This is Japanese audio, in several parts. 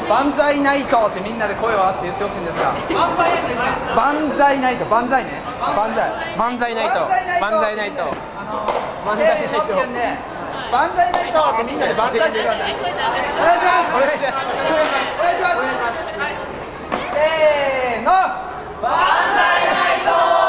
万歳ナイトってみんなで声を合って言ってほしいんですが。万歳ナイト、万歳ね。万歳。 万歳ナイト。万歳ナイト。 万歳ナイト。万歳ナイトってみんなで万歳してください。お願いします。 お願いします。 お願いします。せーの。万歳ナイト。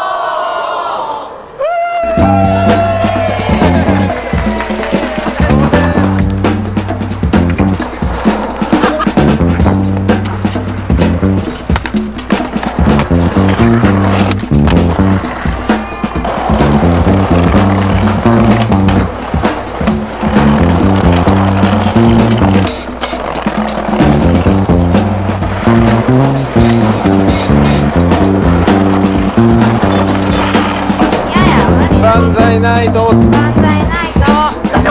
万歳ナイト。万歳ナイト。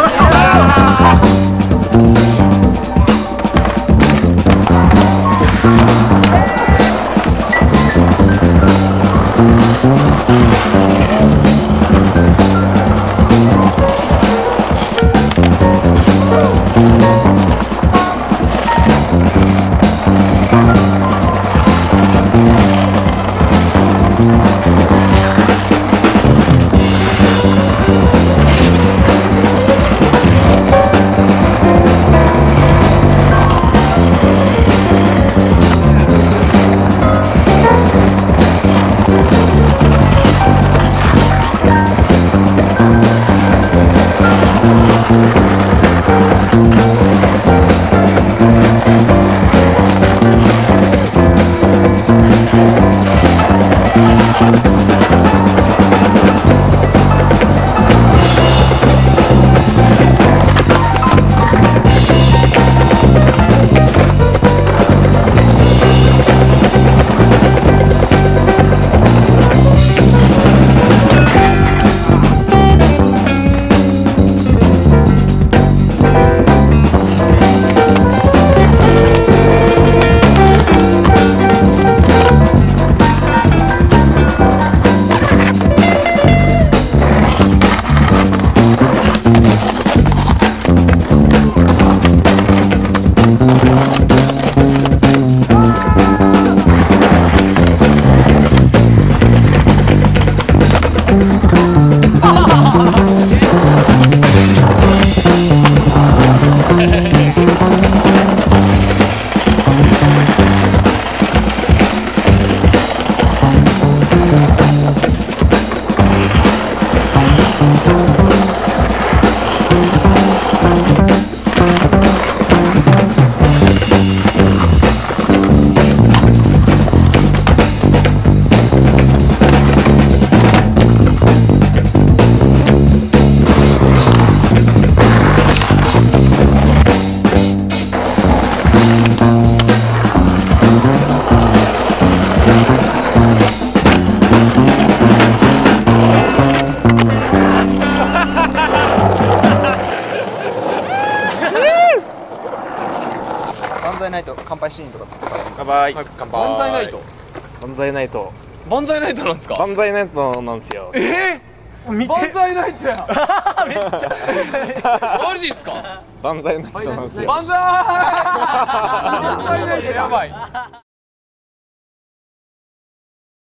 万歳ナイト乾杯シーンとか乾杯。 乾杯。 万歳ナイト。 万歳ナイト。 万歳ナイトなんですか。 万歳ナイトなんですよ。 見て。万歳ナイトや。めっちゃ。マジっすか。 万歳ナイトなんですよ。 万歳。万歳ナイトやばい。